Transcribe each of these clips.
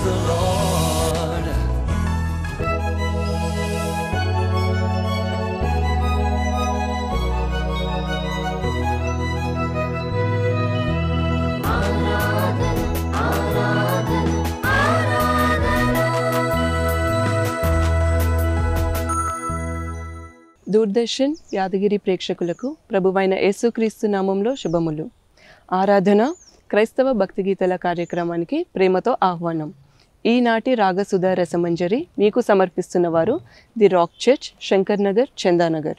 the Lord. Doordarshan Yadagiri ప్రేక్షకులకు ప్రభువైన యేసుక్రీస్తు నామంలో శుభములు. ఆరాధన క్రైస్తవ భక్తి గీతల కార్యక్రమానికి ప్రేమతో ఆహ్వానం. ఈనాటి రాగసుధా రసమంజరి మీకు సమర్పిస్తున్నవారు the rock church, Shankar Nagar, Chandanagar.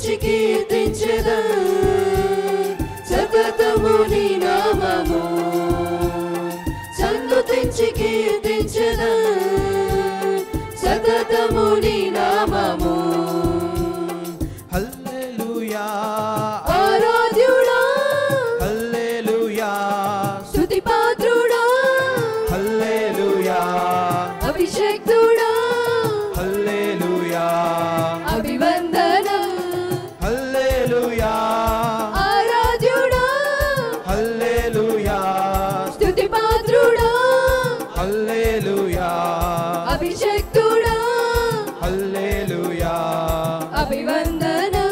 స్తుతించి కీర్తించెదన్ సతతము నీ నామము సన్నుతించి కీర్తించెదన్ సతతము నీ నామము హల్లెలూయా ఆరాధ్యుడా హల్లెలూయా స్తుతి పాత్రుడా హల్లెలూయా అభిషేక్తుడా హల్లెలూయా అభివందనం హల్లెలూయా ఆరాధ్యుడా హల్లెలూయా స్తుతి పాత్రుడా హల్లెలూయా అభిషేక్తుడా హల్లెలూయా అభివందనం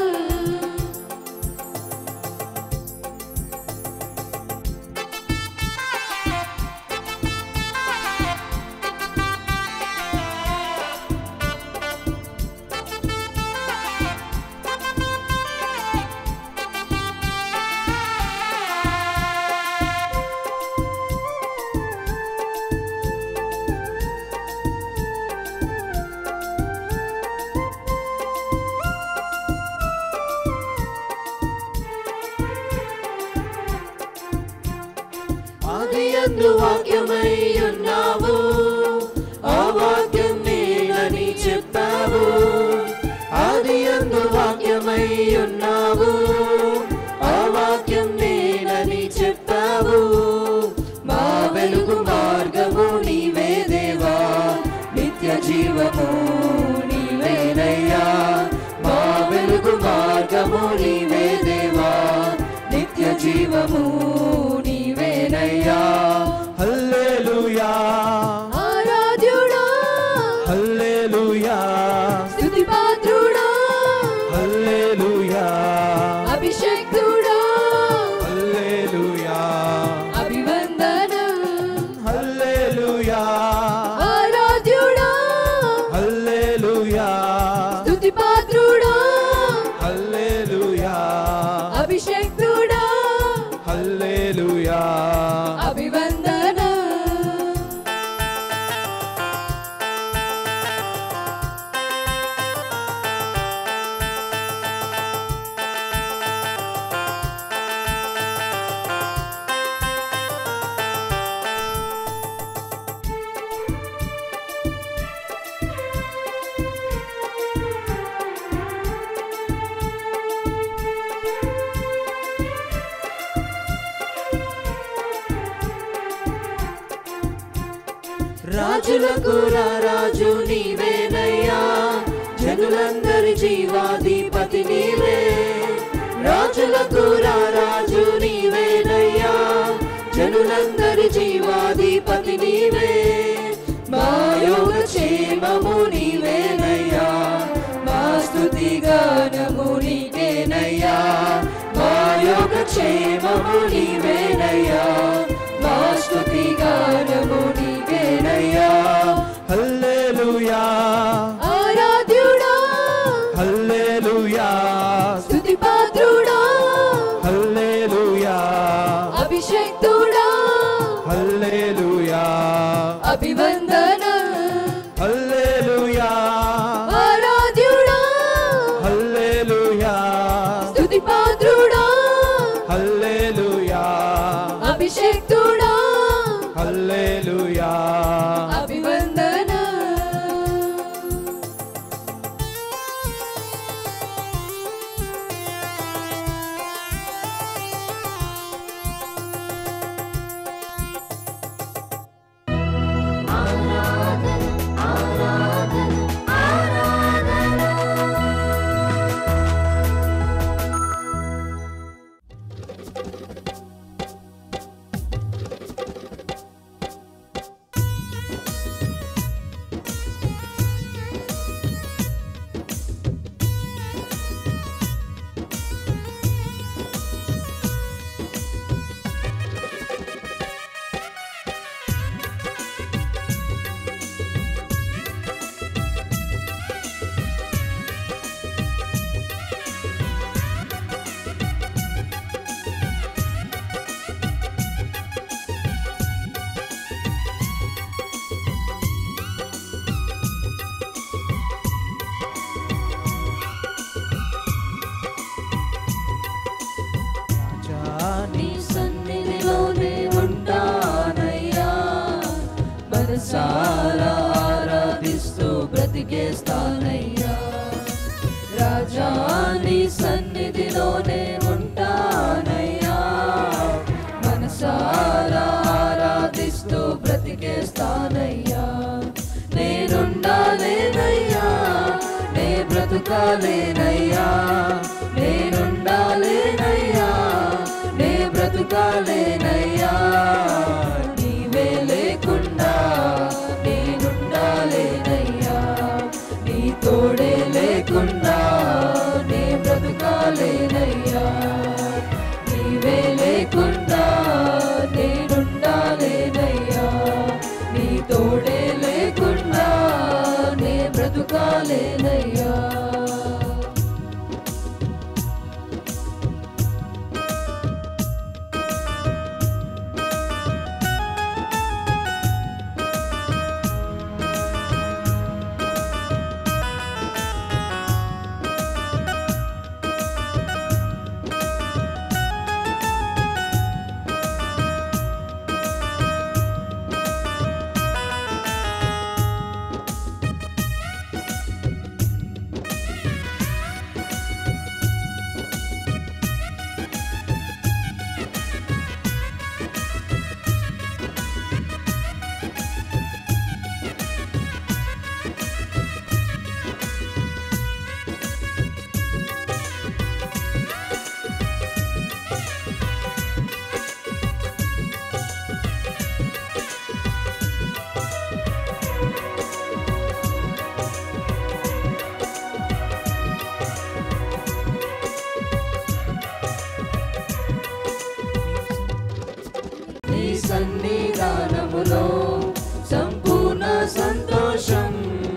ఆదియందు వాక్యమై ఉన్నావు ఆ వాక్యం నేనని చెప్పావు ఆదియందు వాక్యమై ఉన్నావు ఆ వాక్యం నేనని చెప్పావు మా వెలుగు మార్గము నీవే దేవా నిత్య జీవము నీవేనయ్యా మా వెలుగు మార్గము నీవే దేవా నిత్య జీవము నీవేనయ్యా హల్లెలూయా ఆరాధ్యుడా హల్లెలూయా స్తుతి పాత్రుడా హల్లెలూయా అభిషేక్తుడా హల్లెలూయా అభివందనం హల్లెలూయా ఆరాధ్యుడా హల్లెలూయా స్తుతి పాత్రుడా హల్లెలూయా అభిషేక్తుడా హల్లెలూయా అభివందనం రాజులకు రాజు నీవేనయ్యా జనులందరి జీవాధిపతి నీవే రాజులకు రాజు నీవేనయ్యా జనులందరి జీవాధిపతి నీవే మా యోగ క్షేమము నీవేనయ్యా మా స్తుతి గానము నీకేనయ్యా మా యోగ క్షేమము నీవేనయ్యా మా స్తుతి గానము నీకేనయ్యా హల్లెలూయా ఆరాధ్యుడా హల్లెలూయా స్తుతి పాత్రుడా హల్లెలూయా అభిషేక్తుడా హల్లెలూయా అభివందనం హల్లెలూయా ఆరాధ్యుడా హల్లెలూయా స్తుతి పాత్రుడా హల్లెలూయా అభిషేక్తుడా హల్లెలూయా అభివందనం బ్రతికిస్తానయ్యా. రాజా నీ సన్నిధిలోనే ఉంటానయ్యా, మనసారా ఆరాధిస్తూ బ్రతికేస్తానయ్యా. నేనుండాలేనయ్యా, నే బ్రతుకాలేనయ్యా, నేనుండాలేనయ్యా, నే బ్రతుకాలేనయ్యా. నీవే లేకుండా నేనుండాలేనయ్యా, నీ తోడే లేకుండా నే బ్రతుకాలేనయ్యా. నీవే లేకుండా నేనుండాలేనయ్యా, నీ తోడే లేకుండా నే బ్రతుకాలేనయ్యా. సన్నిధానములో సంపూర్ణ సంతోషం,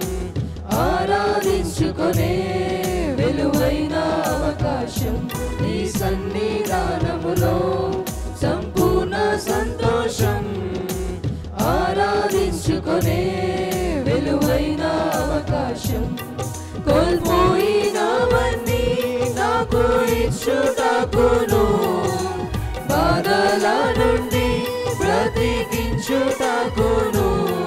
ఆరాధించుకునే విలువైన అవకాశం. నీ సన్నిధానములో సంపూర్ణ సంతోషం, ఆరాధించుకునే విలువైన అవకాశం. కోల్పోయినవన్నీ నాకు ఇచ్చుటకును, బాధల నుండి బ్రతికించుటకును.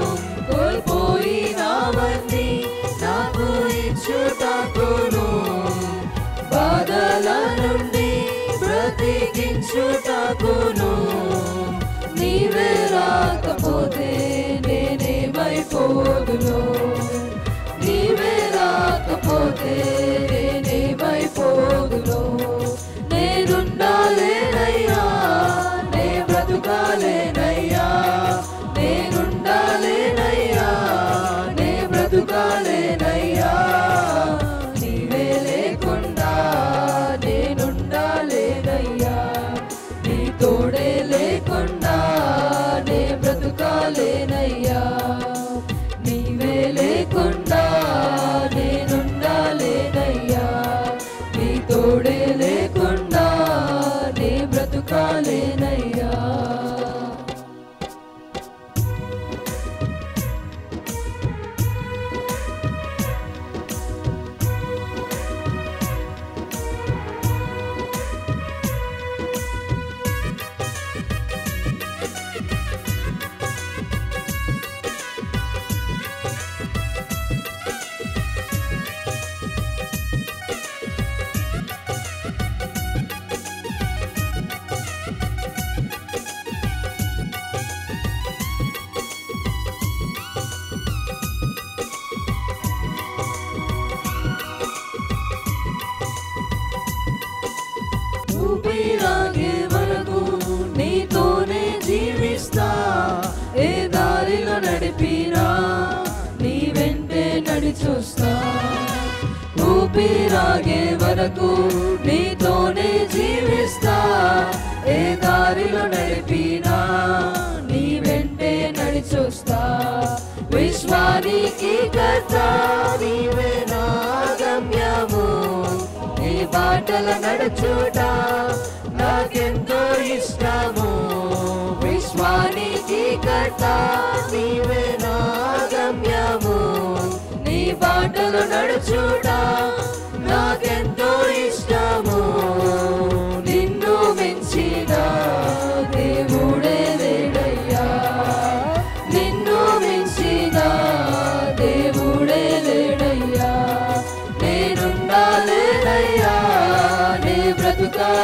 కోల్పోయినవన్నీ నాకు ఇచ్చుటకును, బాధల నుండి బ్రతికించుటకును. నీవే రాకపోతే నేనేమైపోదును, నీవే రాకపోతే నేనేమైపోదును. నేనుండాలేనయ్యా, నే బ్రతుకాలేనయ్యా, నేనుండాలేనయ్యా, నే బ్రతుకాలేనయ్యా. నీవే లేకుండా నేనుండాలేనయ్యా, నీ తోడే లేకుండా నే బ్రతుకాలేనయ్యా. నీవే లేకుండా నేనుండాలేనయ్యా, నీ తోడే లేకుండా నే బ్రతుకాలేనయ్యా. ఊపిరాగే వరకు నీతోనే జీవిస్తా, ఏ దారిలో నడిపినా నీ వెంటే నడిచొస్తా. ఊపిరాగే వరకు నీతోనే జీవిస్తా, ఏ దారిలో నడిపినా నీ వెంటే నడిచొస్తా. విశ్వానికి కర్త నీవే నా గమ్యము, నీ బాటల నడుచుట నాకెంతో ఇష్టము. విశ్వానికి కర్త నీవే నా గమ్యము, నీ బాటలు నడుచుట నాకెంతో ఇష్టము. నిన్ను మించిన దేవుడే లేడయ్యా, నిన్ను మించిన దేవుడే లేడయ్యా.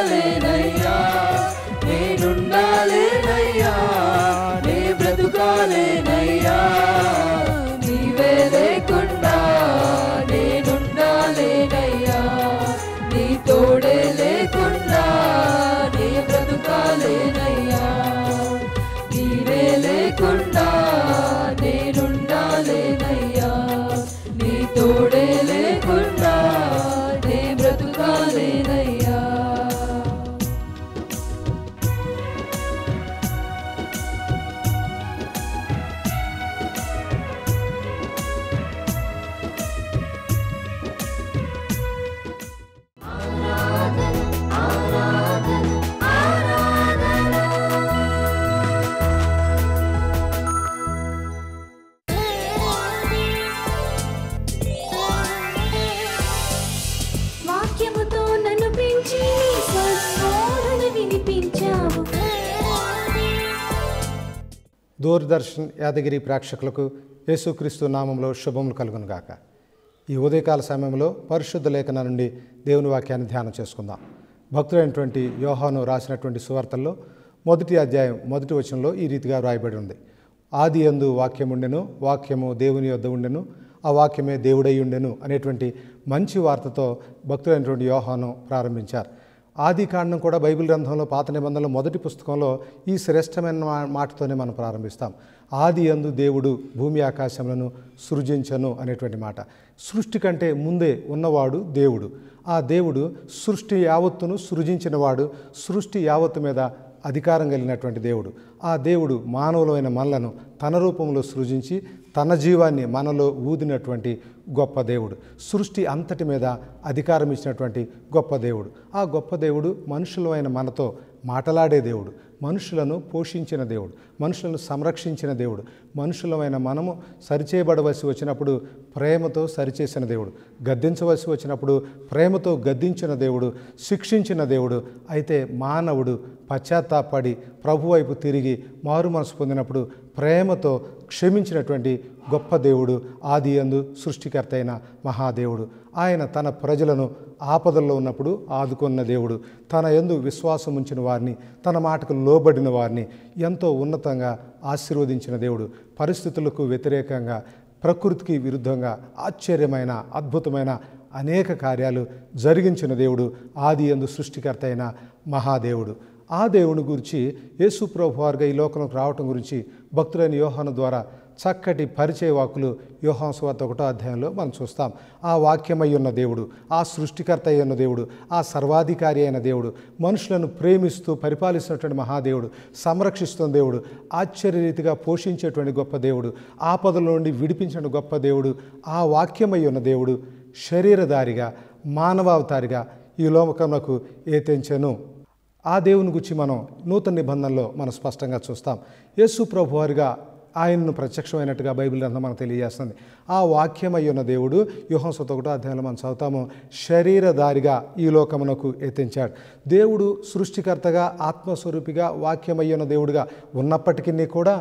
బ్రతుకాలేనయ్యా, నేనుండాలేనయ్యా, నే బ్రతుకాలేనయ్యా, నీవే లేకుండా నేనుండాలేనయ్యా, నీ తోడే లేకుండా నే బ్రతుకాలేనయ్యా, నీవే లేకుండా నేనుండాలేనయ్యా, నీ తోడే లేకుండా నే బ్రతుకాలేనయ్యా. వాక్యముతో నన్ను పెంచి స్వస్మరణ వినిపించావు. దూరదర్శన్ యాదగిరి ప్రేక్షకులకు యేసుక్రీస్తు నామంలో శుభములు కలుగును గాక. ఈ ఉదయకాల సమయంలో పరిశుద్ధ లేఖన నుండి దేవుని వాక్యాన్ని ధ్యానం చేసుకుందాం. భక్తుడైనటువంటి యోహాను రాసినటువంటి సువార్తల్లో 1వ అధ్యాయం 1వ వచనంలో ఈ రీతిగా వ్రాయబడి ఉంది. ఆది యందు వాక్యముండెను, వాక్యము దేవుని యొద్ద ఉండెను, ఆ వాక్యమే దేవుడై ఉండెను అనేటువంటి మంచి వార్తతో భక్తుడైనటువంటి యోహాను ప్రారంభించారు. ఆది కాండం కూడా బైబిల్ గ్రంథంలో పాత నిబంధనలో మొదటి పుస్తకంలో ఈ శ్రేష్టమైన మాటతోనే మనం ప్రారంభిస్తాం. ఆది యందు దేవుడు భూమి ఆకాశములను సృజించను అనేటువంటి మాట. సృష్టి కంటే ముందే ఉన్నవాడు దేవుడు. ఆ దేవుడు సృష్టి యావత్తును సృజించినవాడు, సృష్టి యావత్తు మీద అధికారం కలిగినటువంటి దేవుడు. ఆ దేవుడు మానవులైన మనలను తన రూపంలో సృజించి తన జీవాన్ని మనలో ఊదినటువంటి గొప్ప దేవుడు. సృష్టి అంతటి మీద అధికారం ఇచ్చినటువంటి గొప్ప దేవుడు. ఆ గొప్ప దేవుడు మనుషులమైన మనతో మాట్లాడే దేవుడు, మనుషులను పోషించిన దేవుడు, మనుషులను సంరక్షించిన దేవుడు. మనుషులమైన మనము సరిచేయబడవలసి వచ్చినప్పుడు ప్రేమతో సరిచేసిన దేవుడు, గద్దించవలసి వచ్చినప్పుడు ప్రేమతో గద్దించిన దేవుడు, శిక్షించిన దేవుడు. అయితే మానవుడు పశ్చాత్తాపడి ప్రభు వైపు తిరిగి మారు మనసు పొందినప్పుడు ప్రేమతో క్షమించినటువంటి గొప్ప దేవుడు ఆది యందు సృష్టికర్త అయిన మహాదేవుడు. ఆయన తన ప్రజలను ఆపదల్లో ఉన్నప్పుడు ఆదుకున్న దేవుడు. తన యందు విశ్వాసం ఉంచిన వారిని, తన మాటకు లోబడిన వారిని ఎంతో ఉన్నతంగా ఆశీర్వదించిన దేవుడు. పరిస్థితులకు వ్యతిరేకంగా, ప్రకృతికి విరుద్ధంగా ఆశ్చర్యమైన అద్భుతమైన అనేక కార్యాలు జరిగించిన దేవుడు ఆది యందు సృష్టికర్త అయిన మహాదేవుడు. ఆ దేవుని గురించి యేసు ప్రభువారుగా ఈ లోకంలోకి రావటం గురించి భక్తులైన యోహాను ద్వారా చక్కటి పరిచయ వాక్కులు యోహాను సువార్త 1వ అధ్యాయంలో మనం చూస్తాం. ఆ వాక్యమై ఉన్న దేవుడు, ఆ సృష్టికర్త అయి ఉన్న దేవుడు, ఆ సర్వాధికారి అయిన దేవుడు, మనుషులను ప్రేమిస్తూ పరిపాలిస్తున్నటువంటి మహాదేవుడు, సంరక్షిస్తున్న దేవుడు, ఆశ్చర్యరీతిగా పోషించేటువంటి గొప్ప దేవుడు, ఆపదల నుండి విడిపించిన గొప్ప దేవుడు, ఆ వాక్యమై ఉన్న దేవుడు శరీరధారిగా మానవావతారిగా ఈ లోకంలోకి ఏతెంచెను. ఆ దేవుని గురించి మనం నూతన నిబంధనలో మనం స్పష్టంగా చూస్తాం. యేసు ప్రభువారుగా ఆయనను ప్రత్యక్షమైనట్టుగా బైబిల్ గ్రంథం మనకు తెలియజేస్తుంది. ఆ వాక్యమై ఉన్న దేవుడు యోహాను సువార్త 1వ అధ్యాయంలో మనం చదువుతాము, శరీరధారిగా ఈ లోకమునకు ఎత్తించాడు. దేవుడు సృష్టికర్తగా ఆత్మస్వరూపిగా వాక్యమై ఉన్న దేవుడిగా ఉన్నప్పటికీ కూడా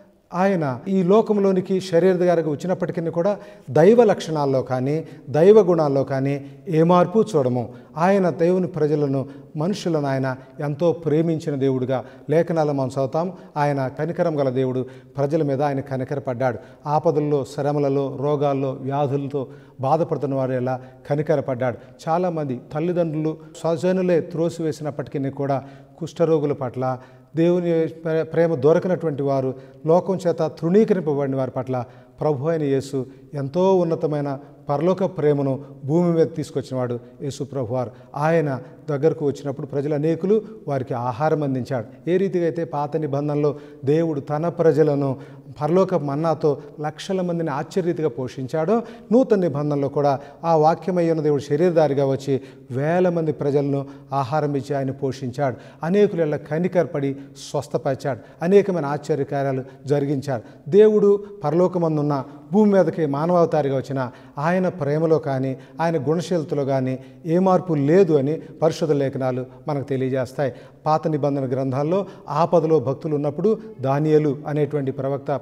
ఆయన ఈ లోకంలోనికి శరీరధారిగా వచ్చినప్పటికీ కూడా దైవ లక్షణాల్లో కానీ దైవ గుణాల్లో కానీ ఏ మార్పు చూడము. ఆయన దేవుని ప్రజలను మనుషులను ఆయన ఎంతో ప్రేమించిన దేవుడుగా లేఖనాలు మనం చదువుతాం. ఆయన కనికరం గల దేవుడు, ప్రజల మీద ఆయన కనికరపడ్డాడు. ఆపదల్లో, శ్రమలలో, రోగాల్లో, వ్యాధులతో బాధపడుతున్న వారు ఎలా కనికరపడ్డాడు. చాలామంది తల్లిదండ్రులు స్వజనులే త్రోసివేసినప్పటికీ కూడా కుష్ఠరోగుల పట్ల, దేవుని ప్రేమ దొరకనటువంటి వారు, లోకం చేత తృణీకరింపబడిన వారి పట్ల ప్రభు అయిన యేసు ఎంతో ఉన్నతమైన పరలోక ప్రేమను భూమి మీద తీసుకొచ్చినవాడు యేసు ప్రభువారు. ఆయన దగ్గరకు వచ్చినప్పుడు ప్రజలు అనేకులు వారికి ఆహారం అందించాడు. ఏ రీతిగా అయితే పాత నిబంధనలో దేవుడు తన ప్రజలను పరలోక మన్నాతో లక్షల మందిని ఆశ్చర్యరీతిగా పోషించాడో, నూతన నిబంధనలో కూడా ఆ వాక్యమయ్యున్న దేవుడు శరీరధారిగా వచ్చి వేల మంది ప్రజలను ఆహారం ఇచ్చి ఆయన పోషించాడు. అనేకుల కనికరపడి స్వస్థపరిచాడు. అనేకమైన ఆశ్చర్యకార్యాలు జరిగించాడు. దేవుడు పరలోకమందున్న భూమి మీదకి మానవావతారిగా వచ్చిన ఆయన ప్రేమలో కానీ ఆయన గుణశీలతలో కానీ ఏ మార్పు లేదు అని పరిశుద్ధ లేఖనాలు మనకు తెలియజేస్తాయి. పాత నిబంధన గ్రంథాల్లో ఆపదలో భక్తులు ఉన్నప్పుడు దానియేలు అనేటువంటి ప్రవక్త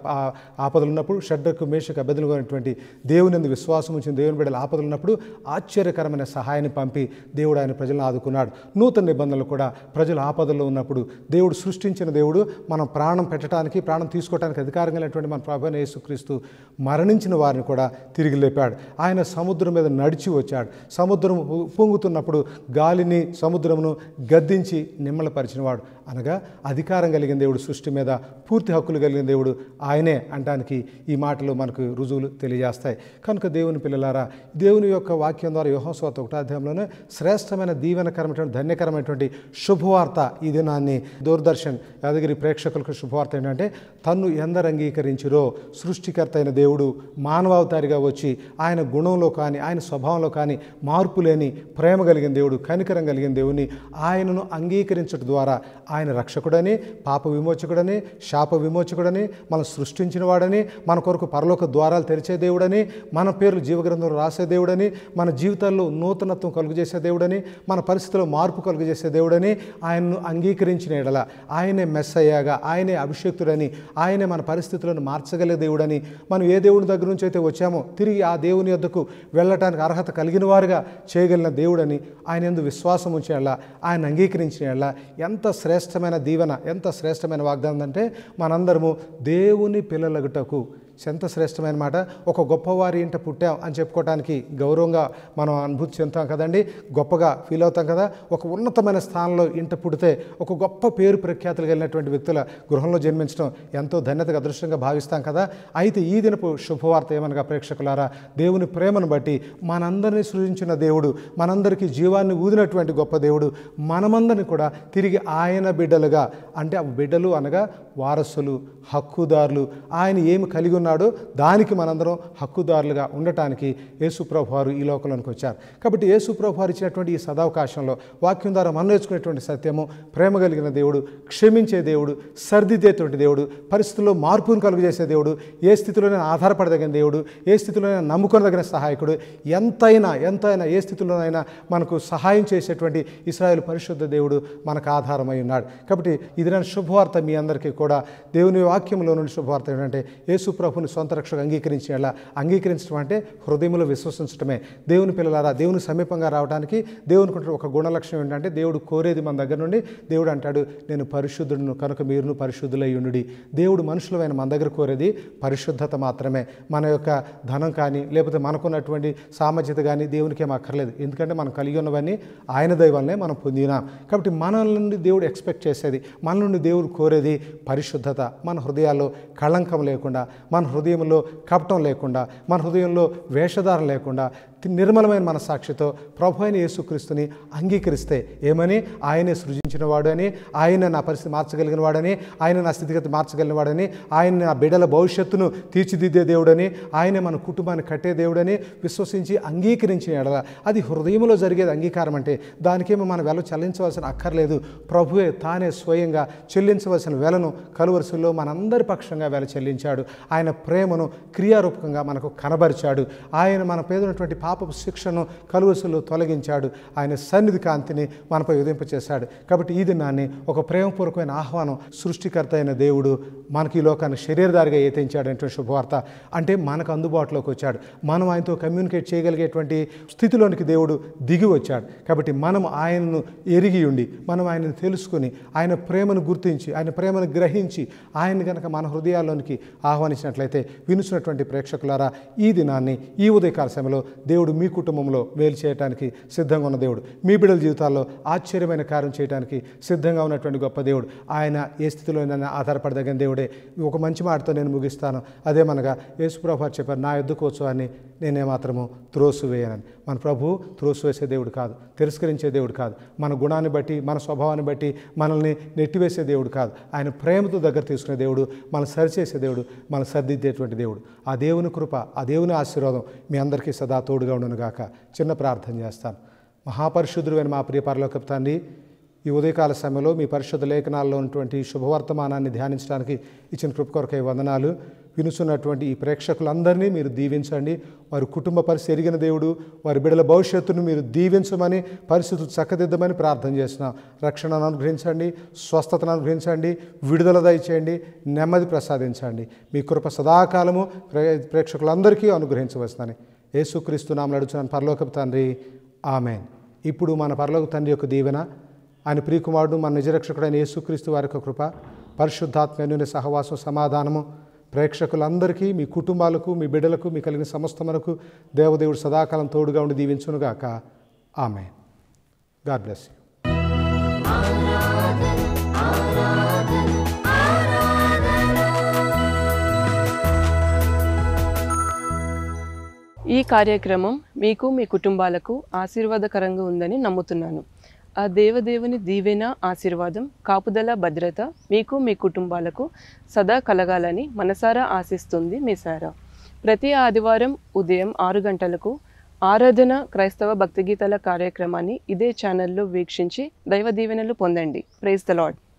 ఆపదలు ఉన్నప్పుడు, షడ్రకు మేషకు అబెదనెగో అనేటువంటి దేవుని యందు విశ్వాసం ఉంచిన దేవుని బిడ్డల ఆపదలు ఉన్నప్పుడు ఆశ్చర్యకరమైన సహాయాన్ని పంపి దేవుడు ఆయన ప్రజలను ఆదుకున్నాడు. నూతన నిబంధనలు కూడా ప్రజలు ఆపదల్లో ఉన్నప్పుడు దేవుడు సృష్టించిన దేవుడు మనం ప్రాణం పెట్టడానికి, ప్రాణం తీసుకోవడానికి అధికారం కలిగినటువంటి మన ప్రభువైన యేసుక్రీస్తు మరణించిన వారిని కూడా తిరిగి లేపాడు. ఆయన సముద్రం మీద నడిచి వచ్చాడు. సముద్రం పొంగుతున్నప్పుడు గాలిని, సముద్రమును గద్దించి నిమ్మలపరిచినవాడు. అనగా అధికారం కలిగిన దేవుడు, సృష్టి మీద పూర్తి హక్కులు కలిగిన దేవుడు ఆయనే అనడానికి ఈ మాటలు మనకు రుజువులు తెలియజేస్తాయి. కనుక దేవుని పిల్లలారా, దేవుని యొక్క వాక్యం ద్వారా యోహాను సువార్త 1వ అధ్యాయంలోనే శ్రేష్టమైన దీవెనకరమైనటువంటి ధన్యకరమైనటువంటి శుభవార్త ఈ దినాన్ని దూరదర్శన్ యాదగిరి ప్రేక్షకులకు శుభవార్త ఏంటంటే, తన్ను ఎందరు అంగీకరించిరో సృష్టికర్త అయిన దేవుడు మానవావతారిగా వచ్చి ఆయన గుణంలో కానీ, ఆయన స్వభావంలో కానీ మార్పు లేని ప్రేమ కలిగిన దేవుడు, కనికరం కలిగిన దేవుని ఆయనను అంగీకరించడం ద్వారా ఆయన రక్షకుడని, పాప విమోచకుడని, శాప విమోచకుడని, మనం సృష్టించిన వాడని, మన కొరకు పరలోక ద్వారాలు తెరిచే దేవుడని, మన పేర్లు జీవగ్రంథంలో రాసే దేవుడని, మన జీవితాల్లో నూతనత్వం కలుగజేసే దేవుడని, మన పరిస్థితుల్లో మార్పు కలుగజేసే దేవుడని ఆయనను అంగీకరించిన ఎడల ఆయనే మెస్సయ్యగా, ఆయనే అభిషేక్తుడని, ఆయనే మన పరిస్థితులను మార్చగలిగే దేవుడని, మనం ఏ దేవుని దగ్గర నుంచి అయితే వచ్చామో తిరిగి ఆ దేవుని యొద్దకు వెళ్ళటానికి అర్హత కలిగిన వారుగా చేయగలిగిన దేవుడని ఆయన యందు విశ్వాసం ఉంచేలా, ఆయన అంగీకరించిన ఎడల ఎంత శ్రేష్టమైన దీవెన, ఎంత శ్రేష్టమైన వాగ్దానం అంటే మనందరము దేవుని పిల్లలగుటకు. ఎంత శ్రేష్టమైన మాట. ఒక గొప్పవారి ఇంట పుట్టాం అని చెప్పుకోవడానికి గౌరవంగా మనం అనుభూతి చెందుతాం కదండి, గొప్పగా ఫీల్ అవుతాం కదా. ఒక ఉన్నతమైన స్థానంలో ఇంట పుడితే, ఒక గొప్ప పేరు ప్రఖ్యాతులు కలిగినటువంటి వ్యక్తుల గృహంలో జన్మించడం ఎంతో ధన్యతగా, అదృష్టంగా భావిస్తాం కదా. అయితే ఈ దినపు శుభవార్త ఏమనగా ప్రేక్షకులారా, దేవుని ప్రేమను బట్టి మనందరినీ సృజించిన దేవుడు, మనందరికీ జీవాన్ని ఊదినటువంటి గొప్ప దేవుడు మనమందరినీ కూడా తిరిగి ఆయన బిడ్డలుగా, అంటే ఆ బిడ్డలు అనగా వారసులు, హక్కుదారులు, ఆయన ఏమి కలిగి ఉన్నాడో దానికి మనందరం హక్కుదారులుగా ఉండటానికి యేసుప్రభు వారు ఈ లోకంలోనికి వచ్చారు. కాబట్టి యేసుప్రభు వారు ఇచ్చినటువంటి ఈ సదావకాశంలో వాక్యం ద్వారా మనం నేర్చుకునేటువంటి సత్యము, ప్రేమ కలిగిన దేవుడు, క్షమించే దేవుడు, సర్దిద్దేటువంటి దేవుడు, పరిస్థితుల్లో మార్పును కలుగజేసే దేవుడు, ఏ స్థితిలోనే ఆధారపడదగిన దేవుడు, ఏ స్థితిలోనైనా నమ్ముకొనదగిన సహాయకుడు, ఎంతైనా ఏ స్థితిలోనైనా మనకు సహాయం చేసేటువంటి ఇశ్రాయేలు పరిశుద్ధ దేవుడు మనకు ఆధారమై ఉన్నాడు. కాబట్టి ఇది నేను శుభవార్త మీ అందరికీ కూడా. దేవుని వాక్యంలో నుండి శుభవార్త ఏంటంటే, యేసు ప్రభుని సొంత రక్షకు అంగీకరించడం అంటే హృదయంలో విశ్వసించడమే. దేవుని పిల్లలారా, దేవుని సమీపంగా రావడానికి దేవునికి ఒక గుణలక్షణం ఏంటంటే, దేవుడు కోరేది మన దగ్గర నుండి. దేవుడు అంటాడు, నేను పరిశుద్ధుడును కనుక మీరును పరిశుద్ధులై ఉండుడి. దేవుడు మనుషులమైన మన దగ్గర కోరేది పరిశుద్ధత మాత్రమే. మన యొక్క ధనం కానీ, లేకపోతే మనకున్నటువంటి సామర్థ్యత కానీ దేవునికి ఏం అక్కర్లేదు. ఎందుకంటే మనం కలిగి ఉన్నవన్నీ ఆయన దైవాలనే మనం పొందినాం. కాబట్టి మన నుండి దేవుడు ఎక్స్పెక్ట్ చేసేది, మన నుండి దేవుడు కోరేది పరిశుద్ధత. మన హృదయాల్లో కళంకం లేకుండా, మన హృదయంలో కపటం లేకుండా, మన హృదయంలో వేషధారం లేకుండా, నిర్మలమైన మనసాక్షితో ప్రభు అయిన యేసుక్రీస్తుని అంగీకరిస్తే ఏమని, ఆయనే సృజించిన వాడు అని, ఆయన నా పరిస్థితి మార్చగలిగిన వాడని, ఆయన నా స్థితిగతి మార్చగలిగిన వాడని, ఆయన నా బిడ్డల భవిష్యత్తును తీర్చిదిద్దే దేవుడని, ఆయనే మన కుటుంబాన్ని కట్టే దేవుడని విశ్వసించి అంగీకరించిన ఎడల అది హృదయంలో జరిగేది అంగీకారం. అంటే దానికేమో మనం వెల చెల్లించవలసిన అక్కర్లేదు. ప్రభువే తానే స్వయంగా చెల్లించవలసిన వెలను కలువరిశిలో మనందరి పక్షంగా వెల చెల్లించాడు. ఆయన ప్రేమను క్రియారూపకంగా మనకు కనబరిచాడు. ఆయన మన పేదనటువంటి పాపపు శిక్షను కలువరిశిలో తొలగించాడు. ఆయన సన్నిధి కాంతిని మనపై ఉదింపచేశాడు. కాబట్టి ఈ దినాన్ని ఒక ప్రేమపూర్వకమైన ఆహ్వానం, సృష్టికర్త అయిన దేవుడు మనకి ఈ లోకాన్ని శరీరధారిగా ఏతించాడంటే శుభవార్త. అంటే మనకు అందుబాటులోకి వచ్చాడు. మనం ఆయనతో కమ్యూనికేట్ చేయగలిగేటువంటి స్థితిలోనికి దేవుడు దిగి వచ్చాడు. కాబట్టి మనం ఆయనను ఎరిగి ఉండి, మనం ఆయనను తెలుసుకుని, ఆయన ప్రేమను గుర్తించి, ఆయన ప్రేమను గ్రహించి, ఆయన కనుక మన హృదయాల్లోనికి ఆహ్వానించినట్లయితే, వినుచున్నటువంటి ప్రేక్షకులారా, ఈ దినాన్ని, ఈ ఉదయకాల సమయంలో దేవుడు మీ కుటుంబంలో మేలు చేయడానికి సిద్ధంగా ఉన్న దేవుడు, మీ బిడ్డల జీవితాల్లో ఆశ్చర్యమైన కార్యం చేయడానికి సిద్ధంగా ఉన్నటువంటి గొప్ప దేవుడు. ఆయన ఏ స్థితిలోనైనా ఆధారపడదగిన దేవుడే. ఒక మంచి మాటతో నేను ముగిస్తాను. అదేమనగా యేసుప్రభు వారు చెప్పారు, నా యొద్దకు వచ్చు అని నేనేమాత్రము త్రోసివేయనని. మన ప్రభు త్రోసివేసే దేవుడు కాదు, తిరస్కరించే దేవుడు కాదు, మన గుణాన్ని బట్టి, మన స్వభావాన్ని బట్టి మనల్ని నెట్టివేసే దేవుడు కాదు. ఆయన ప్రేమతో దగ్గర తీసుకునే దేవుడు, మనం సరిచేసే దేవుడు, మనం సర్దిద్దేటువంటి దేవుడు. ఆ దేవుని కృప, ఆ దేవుని ఆశీర్వాదం మీ అందరికీ సదా తోడుగా ఉండును గాక. చిన్న ప్రార్థన చేస్తాను. మహాపరిశుద్ధుడైన మా ప్రియ పరలోకపు తండ్రి, ఈ ఉదయకాల సమయంలో మీ పరిశుద్ధ లేఖనాల్లో ఉన్నటువంటి శుభవర్తమానాన్ని ధ్యానించడానికి ఇచ్చిన కృప కొరకై వందనాలు. వినుచున్నటువంటి ఈ ప్రేక్షకులందరినీ మీరు దీవించండి. వారి కుటుంబ పరిస్థితి ఎరిగిన దేవుడు, వారి బిడ్డల భవిష్యత్తును మీరు దీవించమని, పరిస్థితులు చక్కదిద్దమని ప్రార్థన చేస్తున్నాం. రక్షణను అనుగ్రహించండి, స్వస్థతను అనుగ్రహించండి, విడుదల దయచేయండి, నెమ్మది ప్రసాదించండి. మీ కృప సదాకాలము ప్రేక్షకులందరికీ అనుగ్రహించవలసిందని యేసుక్రీస్తు నామములో అడుగుచున్నాను పరలోకపు తండ్రి, ఆమేన్. ఇప్పుడు మన పరలోక తండ్రి యొక్క దీవెన, ఆయన ప్రియకుమారుడు మన నిజరక్షకుడైన యేసుక్రీస్తు వారి యొక్క కృప, పరిశుద్ధాత్మ సహవాసం, సమాధానము ప్రేక్షకులందరికీ, మీ కుటుంబాలకు, మీ బిడ్డలకు, మీ కలిగిన సమస్తమునకు దేవదేవుడు సదాకాలం తోడుగా ఉండి దీవించునుగాక. ఆమేన్. God bless you. ఈ కార్యక్రమం మీకు, మీ కుటుంబాలకు ఆశీర్వాదకరంగా ఉందని నమ్ముతున్నాను. ఆ దేవదేవుని దీవెన, ఆశీర్వాదం, కాపుదల, భద్రత మీకు, మీ కుటుంబాలకు సదా కలగాలని మనసారా ఆశిస్తుంది మీ సారా. ప్రతి ఆదివారం ఉదయం 6 గంటలకు ఆరాధన క్రైస్తవ భక్తి గీతాల కార్యక్రమాన్ని ఇదే ఛానల్లో వీక్షించి దైవ దీవెనలు పొందండి. Praise the lord.